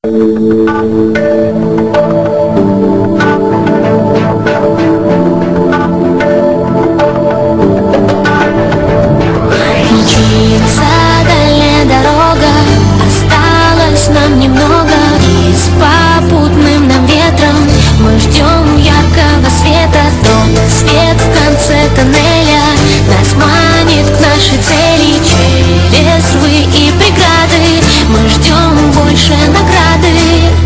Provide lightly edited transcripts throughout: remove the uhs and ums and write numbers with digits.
Мчится дальняя дорога, осталось нам немного, и с попутным нам ветром мы ждем яркого света. Тот свет в конце тоннеля нас манит к нашей цели. Через рвы и преграды мы ждем больше награды.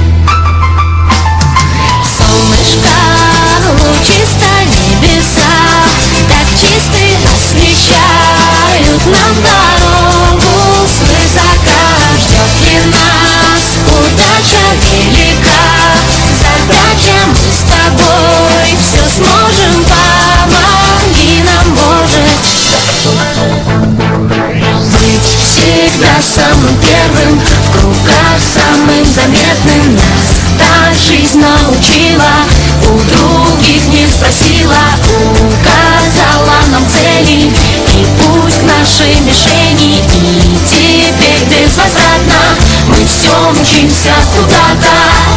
Солнышко, лучисто небеса, так чисты освещают нам дорогу свысока. Ждет ли нас удача велика? Задача, мы с тобой все сможем, помоги нам, Боже. Быть всегда самым первым, в кругах самым заметным. Нас та жизнь научила, у других не спросила, указала нам цели и путь к нашей мишени. И теперь безвозвратно мы все мчимся куда-то.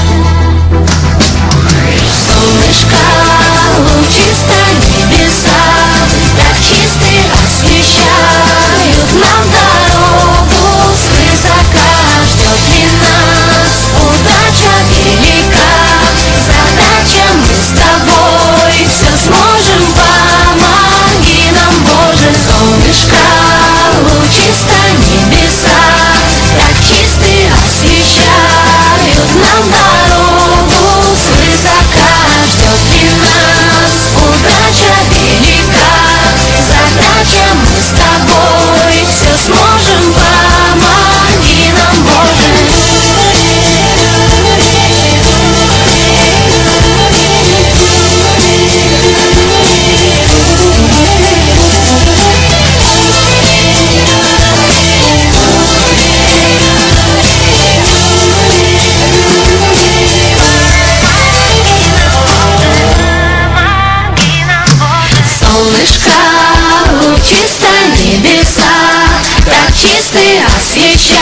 Солнышко, лучисто небеса, так чисты освещают нам дорогу свысока. Ждет ли нас удача велика? Задача, мы с тобой все сможем, помоги нам, Боже. Солнышко, лучисто небеса, так чисты освещают нам дорогу свысока. Ждет ли нас удача велика? Задача, мы с тобой все сможем, помоги нам, Боже. Солнышко, лучисто небеса, так чисты освещают